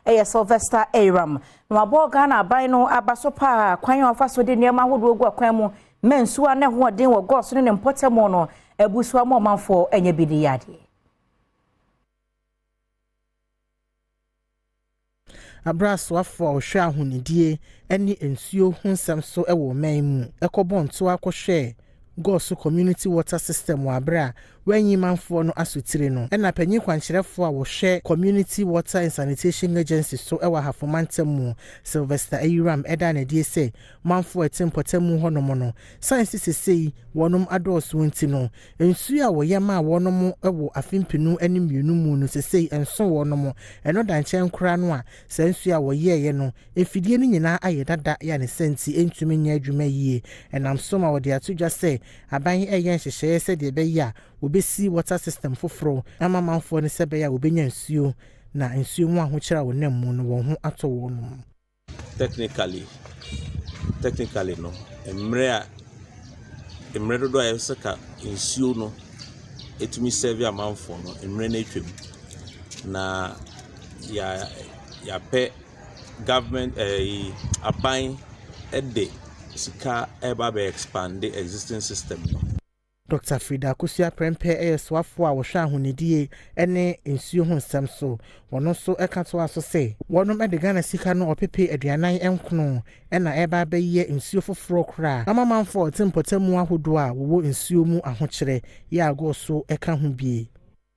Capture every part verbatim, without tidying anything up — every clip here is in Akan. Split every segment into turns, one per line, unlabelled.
eye Sylvester Aram no abo Ghana aban no abaso pa kwan ofa so de niam ahodo ogu akwan mu mensu ane ho den wo goso ne potable no ebusu amomanfo enye bidi yade
abraso afọ ohwe ahunidie eni ensuo hunsam so ewo man mu ekobo nto akohwe Goaso community water system wa abra wenyi manfo no asotire no ena panyi kwankyerefo a wo hwe community water and sanitation agency so ewa hafomantem mu Sylvester Aram eda na die se manfo etempotem ho no mo no science sesei wonom adoso nti no ensuo a wo yema wonom ewo afimpinu animmienu mu no sesei enso wonom eno danchen kra no a sensuo a wo yeye no efidie ni nyina ayedada ya ne senti entumi nya adwuma yie enam so ma wo de atodwa se aban eyen hyehye se de be ya obesi water system foforo ama manfo ne sebe ya obenya nsuo na nsuo mu ahokyera wonam mu no won ho ato won
technically technically no emre a emre dodo a yesaka nsuo no etumi serve amanfo no emre na etwem na ya ya pe government eh aban ede sika eba be expand the existing system no.
Doctor Frida Kusia Prempe eswafo a wo hwa ahunidie ene ensuo ho nsem so wono so eka to aso se wono me de Ghana sika no opepe aduanan enkono ena eba beye ensuo foforo kra amamanfo tempotamu ahodo a wo ensuo mu ahokyere ya Goaso eka ho bie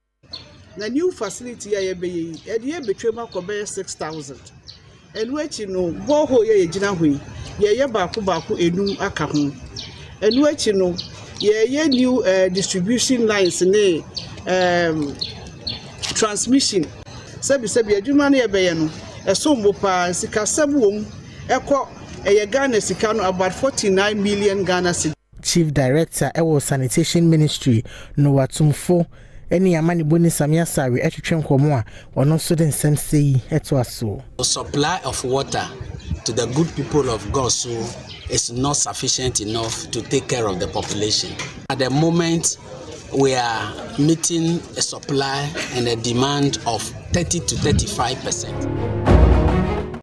na new facility ya yebeye e de betwema kobe six thousand enu echi no boho ye yegina hoi ye ye baako baako enu aka ho enu echi no ye ye new uh, distribution lines ne um transmission sabi sabi adwuma na ye beye no eso mbo pa sika sabu wom ekọ eye Ghana sika no about forty-nine million Ghana cedi.
Chief Director ewo Sanitation Ministry no watumfo eni amani boni samia sari etwetwe nkomo a ono so den nsem sei eto aso.
The supply of water to the good people of Goaso is not sufficient enough to take care of the population. At the moment, we are meeting a supply and a demand of thirty to thirty-five percent.